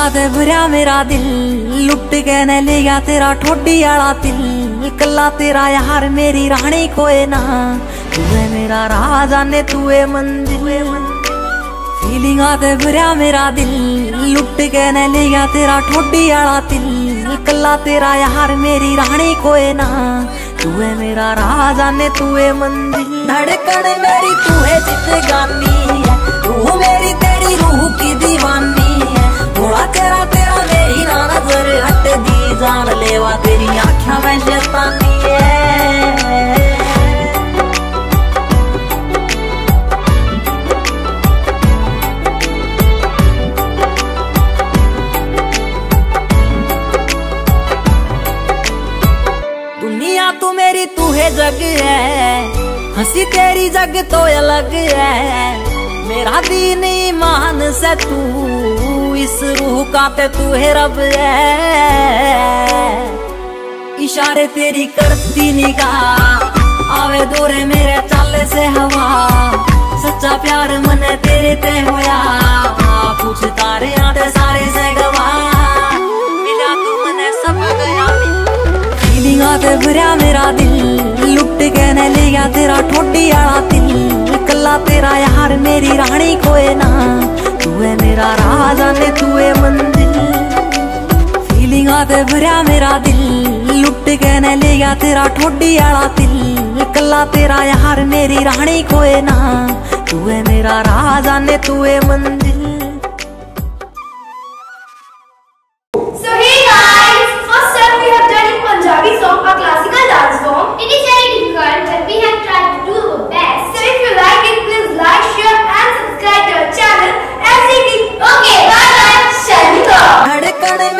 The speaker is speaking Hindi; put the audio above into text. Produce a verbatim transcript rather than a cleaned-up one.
ते भरया मेरा दिल, लुट के न ले गया तेरा ठोडी आला दिल। कल्ला तेरा यार मेरी रानी कोई ना, तू है मेरा राजा ने तू है मंजिल। फीलिंग आते भरया मेरा दिल, लुट के न ले गया तेरा ठोडी आला दिल। कल्ला तेरा यार मेरी रानी कोई ना, तू है मेरा राजा ने तू है मंजिल। धड़कन मेरी तू है जिंदगानी है, तू मेरी तेरी रूह की दीवानी है। थोड़ा तेरा तेरा मेरी ना नजर हट दी, जान लेवा तेरी आँखों में शैतानी है। दुनिया तू मेरी तू है जग है, हंसी तेरी जग तो अलग है। मेरा दीन ईमान से तू, इस रूह का ते तू है रब है। इशारे तेरी करती निगाह, आवे दूरे मेरे चाले से हवा। सच्चा प्यार मन तेरे ते होया, पूछ तारे आते सारे से गवा। मिला तू मने सब गया, फीलिंग आते भरया मेरा दिल, लुट के न ले गया तेरा ठोडी आला दिल। कल्ला तेरा यार मेरी रानी कोई ना, तू है मेरा राजा ने तू है मंजिल। फीलिंग आते भरया मेरा दिल, लुट के न ले गया तेरा ठोडी आला दिल। कल्ला तेरा यार मेरी रानी कोई ना, तू है मेरा राजा ने तू है मंजिल। Punjabi song, a classical dance form. It is very difficult, but we have tried to do our best. So if you like it, please like, share and subscribe to our channel. L C D. Okay, bye bye. Shall we go?